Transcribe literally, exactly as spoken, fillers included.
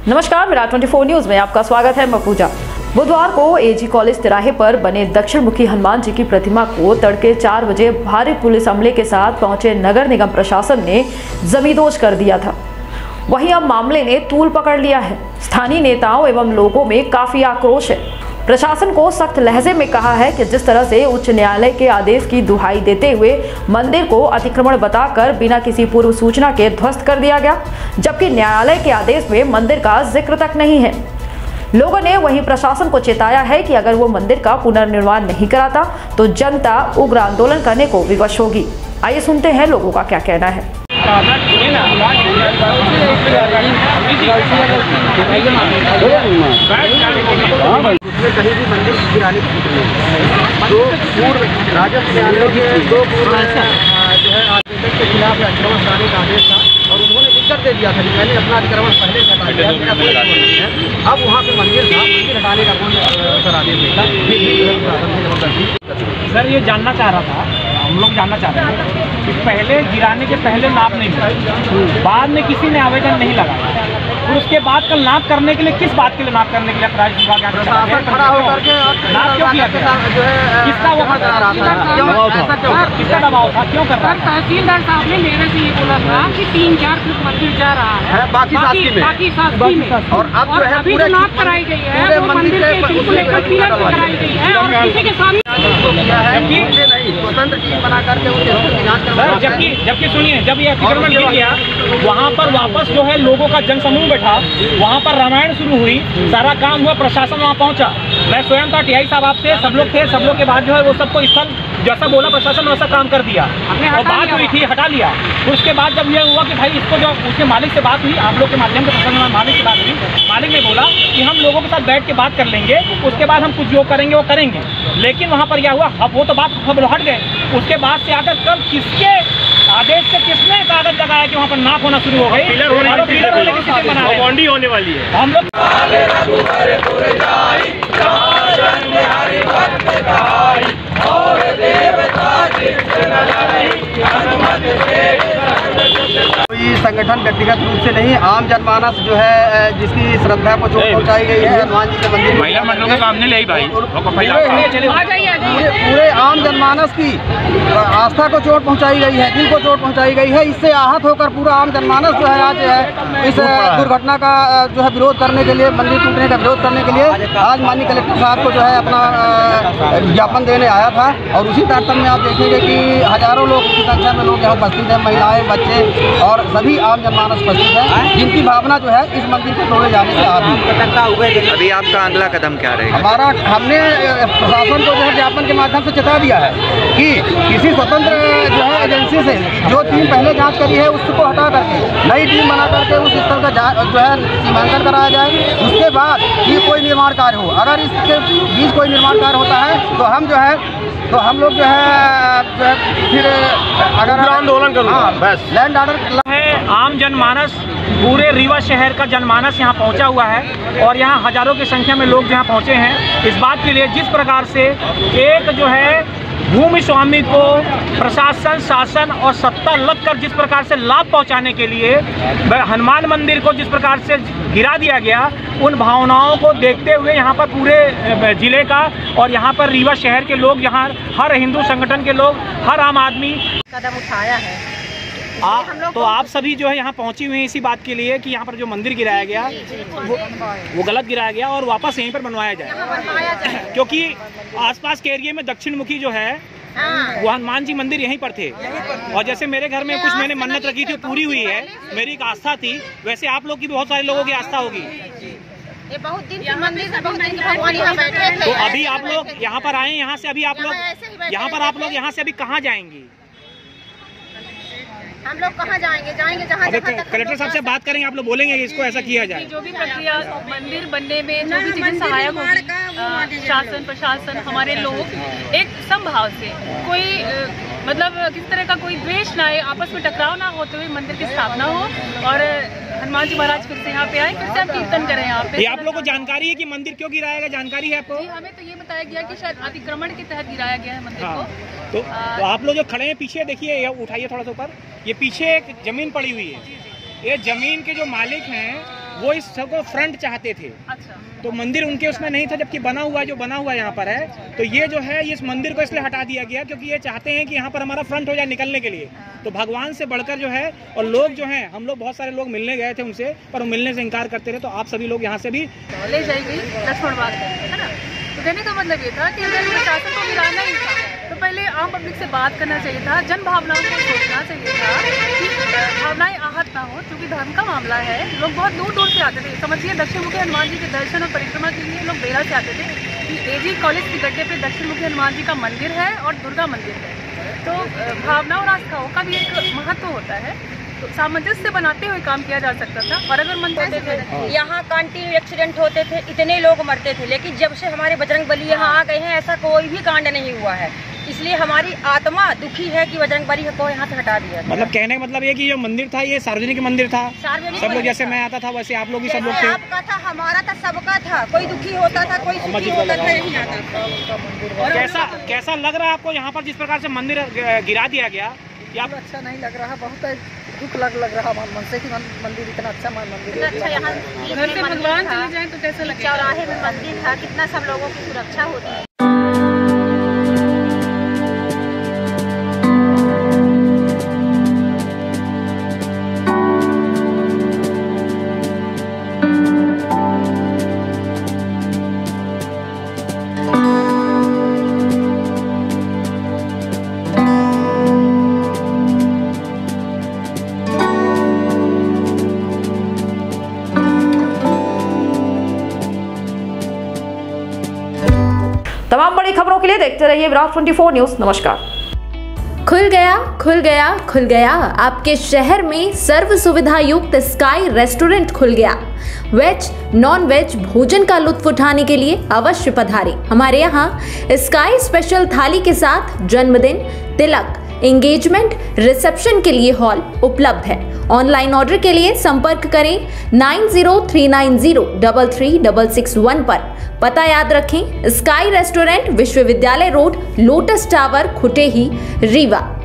नमस्कार, मेरा चौबीस न्यूज में आपका स्वागत है। मैं पूजा। बुधवार को एजी कॉलेज तिराहे पर बने दक्षिण मुखी हनुमान जी की प्रतिमा को तड़के चार बजे भारी पुलिस अमले के साथ पहुंचे नगर निगम प्रशासन ने जमींदोज कर दिया था। वहीं अब मामले ने तूल पकड़ लिया है। स्थानीय नेताओं एवं लोगों में काफी आक्रोश है। प्रशासन को सख्त लहजे में कहा है कि जिस तरह से उच्च न्यायालय के आदेश की दुहाई देते हुए मंदिर को अतिक्रमण बताकर बिना किसी पूर्व सूचना के ध्वस्त कर दिया गया, जबकि न्यायालय के आदेश में मंदिर का जिक्र तक नहीं है। लोगों ने वहीं प्रशासन को चेताया है कि अगर वो मंदिर का पुनर्निर्माण नहीं कराता तो जनता उग्र आंदोलन करने को विवश होगी। आइए सुनते हैं लोगों का क्या कहना है। उसमें कहीं भी मंदिर गिराने की सूचना नहीं। दो पूर्व राजस्व न्यायालय के दो पूर्व जो है आदेशक के खिलाफ अतिक्रमण कराने का आदेश था और उन्होंने लिखकर दे दिया था कि मैंने अपना अतिक्रमण पहले से हटा दिया, मेरा कोई नहीं है। अब वहाँ पे मंदिर था, मंदिर हटाने का कौन सर आदेश देता? फिर भी प्रशासन की जबरदस्ती। सर ये जानना चाह रहा था, हम लोग जानना चाह रहे हैं कि पहले गिराने के पहले नाप नहीं मिला, बाद में किसी ने आवेदन नहीं लगाया, फिर उसके बाद कल नाप करने के लिए किस बात के लिए नाप करने के लिए प्राइवेट विभाग प्रशासन खड़ा होकर के नाप क्यों किया गया? जो है किसका वो करा रहा था, किसका दबाव था, क्यों कर रहा था? तहसीलदार साहब ने मेरे से ये बोला था कि तीन चार फुट मंदिर जा रहा है, बाकी शासकीय में, बाकी शासकीय में, और अब जो है पूरे नाप कराई गई है, मंदिर के बिल्कुल एक पिलर कराई गई है और किसी के सामने किया है नहीं स्वतंत्र टीम बना करके उसकी जांच करवाया। जबकि जबकि सुनिए, जब ये अतिक्रमण किया गया वहाँ पर वापस जो है लोगों का जनसमूह बैठा, वहाँ पर रामायण शुरू हुई, सारा काम हुआ, प्रशासन वहाँ पहुँचा। मैं स्वयं था, टीआई साहब आपसे सब लोग थे, सब लोग के बाद जो है वो सबको स्थल जैसा बोला प्रशासन वैसा काम कर दिया और बात हुई थी, हटा लिया। उसके बाद जब ये हुआ कि भाई इसको जो उसके मालिक से बात हुई, आप लोग के माध्यम से प्रशासन मालिक से बात हुई, मालिक ने बोला कि हम लोगों के साथ बैठ के बात कर लेंगे, उसके बाद हम कुछ जो करेंगे वो करेंगे। लेकिन वहाँ पर क्या हुआ, अब वो तो बात सब हट गए। उसके बाद से आकर कब किसके आदेश से किसने कागज लगाया कि वहाँ पर नाप होना शुरू हो गई, पिलर होने बाउंड्री होने वाली है। हम लोग कोई संगठन व्यक्तिगत रूप से नहीं, आम जनमानस जो है जिसकी श्रद्धा को चोट पहुंचाई गई है हनुमान जी के मंदिर, महिला मंडलों के सामने ले भाई, पूरे आम जनमानस की आस्था को चोट पहुंचाई गई है, दिल को चोट पहुंचाई गई है। इससे आहत होकर पूरा आम जनमानस जो है आज है इस दुर्घटना का जो है विरोध करने के लिए, मंदिर टूटने का विरोध करने के लिए आज माननीय कलेक्टर साहब को जो है अपना ज्ञापन देने आया था। और उसी तारतम्य में आप देखेंगे कि हजारों लोग की संख्या में लोग यहाँ उपस्थित हैं, महिलाएं, बच्चे और सभी आम जनमानस उपस्थित है, जिनकी भावना जो है इस मंदिर को तोड़े जाने से आ रही। अभी आपका अगला कदम क्या रहेगा? हमारा हमने प्रशासन को जो है ज्ञापन के माध्यम से चेता दिया है कि किसी स्वतंत्र जो है एजेंसी से जो टीम पहले जांच करी है उसको हटा करके नई टीम बना करके उस स्थल का जो है सीमांकन कराया जाए। उसके बाद ये कोई निर्माण कार्य हो, अगर इसके बीच कोई निर्माण कार्य होता है तो हम जो है तो हम लोग जो है, जो है फिर अगर आंदोलन करूँगा बस लैंड ऑर्डर है। आम जनमानस, पूरे रीवा शहर का जनमानस यहाँ पहुँचा हुआ है और यहाँ हजारों की संख्या में लोग यहाँ पहुँचे हैं इस बात के लिए, जिस प्रकार से एक जो है भूमि स्वामी को प्रशासन, शासन और सत्ता लगकर जिस प्रकार से लाभ पहुंचाने के लिए हनुमान मंदिर को जिस प्रकार से गिरा दिया गया, उन भावनाओं को देखते हुए यहाँ पर पूरे जिले का और यहाँ पर रीवा शहर के लोग, यहाँ हर हिंदू संगठन के लोग, हर आम आदमी कदम उठाया है। आ, तो आप सभी जो है यहाँ पहुँची हुई हैं इसी बात के लिए कि यहाँ पर जो मंदिर गिराया गया वो, वो गलत गिराया गया और वापस यहीं पर बनवाया जाए, क्योंकि आसपास के एरिया में दक्षिण मुखी जो है वो हनुमान जी मंदिर यहीं पर थे। और जैसे मेरे घर में कुछ मैंने मन्नत रखी थी पूरी हुई है, मेरी एक आस्था थी, वैसे आप लोग की भी बहुत सारे लोगों की आस्था होगी। ये बहुत दिन से मंदिर से बहुत दिन भगवान यहाँ बैठे थे। तो अभी आप लोग यहाँ पर आए, यहाँ से अभी आप लोग यहाँ पर आप लोग यहाँ से अभी कहाँ जाएंगे? हम लोग कहाँ जाएंगे? जाएंगे जहाँ कलेक्टर साहब से बात करेंगे, आप लोग बोलेंगे इसको ऐसा किया जाए। जो भी प्रक्रिया मंदिर बनने में जो भी चीजें सहायक होगी, शासन प्रशासन हमारे लोग एक समभाव से, कोई मतलब किसी तरह का कोई द्वेष ना आए, आपस में टकराव ना होते हुए मंदिर की स्थापना हो और हनुमान जी महाराज फिर से यहाँ पे आए, फिर से हम कीर्तन करें यहाँ पे। ये आप लोगों को जानकारी है कि मंदिर क्यों गिराया गया? जानकारी है आपको? हमें तो ये बताया गया कि शायद अतिक्रमण के तहत गिराया गया है मंदिर हाँ। को। तो, तो आप लोग जो खड़े हैं पीछे देखिए, उठाइए थोड़ा सा ऊपर, ये पीछे एक जमीन पड़ी हुई है, ये जमीन के जो मालिक हैं वो इस सबको फ्रंट चाहते थे। अच्छा। तो मंदिर उनके उसमें नहीं था, जबकि बना हुआ जो बना हुआ यहाँ पर है, तो ये जो है इस मंदिर को इसलिए हटा दिया गया क्योंकि ये चाहते हैं कि यहाँ पर हमारा फ्रंट हो जाए निकलने के लिए। तो भगवान से बढ़कर जो है, और लोग जो हैं, हम लोग बहुत सारे लोग मिलने गए थे उनसे, पर वो मिलने से इनकार करते रहे। तो आप सभी लोग यहाँ से भी ले जाएगी लक्ष्मण बाग है ना। तो कहने का मतलब ये था कि अगर प्रशासन को गिराना ही था तो पहले आम पब्लिक से बात करना चाहिए था, जन भावनाओं को सोचना चाहिए था कि भावनाएं आहत ना हो, क्योंकि धर्म का मामला है। लोग बहुत दूर दूर से आते थे, समझिए दक्षिण मुखी हनुमान जी के दर्शन और परिक्रमा के लिए लोग बेरा से आते थे कि एजी कॉलेज के गड्ढे पे दक्षिण मुखी हनुमान जी का मंदिर है और दुर्गा मंदिर है। तो भावना और आस्थाओं का भी एक महत्व होता है, तो सामंजस्य बनाते हुए काम किया जा सकता था। और अगर मंदिर थे यहाँ कंटिन्यू एक्सीडेंट होते थे, इतने लोग मरते थे, लेकिन जब से हमारे बजरंगबली यहाँ आ गए हैं ऐसा कोई भी कांड नहीं हुआ है। इसलिए हमारी आत्मा दुखी है कि बजरंगबली को यहाँ से हटा दिया। मतलब कहने का मतलब ये कि जो मंदिर था ये सार्वजनिक मंदिर था, सब लोग जैसे मैं आता था वैसे आप लोग भी सब लोग थे। आपका था, हमारा था, सबका था, कोई दुखी होता था, कोई सुखी होता था, यही आता था। कैसा कैसा लग रहा है आपको यहाँ पर जिस प्रकार से मंदिर गिरा दिया गया? आप अच्छा नहीं लग रहा, बहुत दुख लग लग रहा मन से कि मंदिर इतना अच्छा मंदिर है। अच्छा यहाँ घर से भगवान चले जाए तो कैसा लगे? चौराहे में मंदिर था, कितना सब लोगों की सुरक्षा होती है। तमाम बड़ी खबरों के लिए देखते रहिए विराट चौबीस न्यूज। नमस्कार। खुल गया खुल गया खुल गया आपके शहर में सर्व सुविधा युक्त स्काई रेस्टोरेंट खुल गया। वेज नॉन वेज भोजन का लुत्फ उठाने के लिए अवश्य पधारें। हमारे यहाँ स्काई स्पेशल थाली के साथ जन्मदिन, तिलक, एंगेजमेंट, रिसेप्शन के लिए हॉल उपलब्ध है। ऑनलाइन ऑर्डर के लिए संपर्क करें nine zero three nine zero double three double six one पर। पता याद रखें, sky restaurant, Vishwavidyalaya road, lotus tower, Khutehi, Rewa.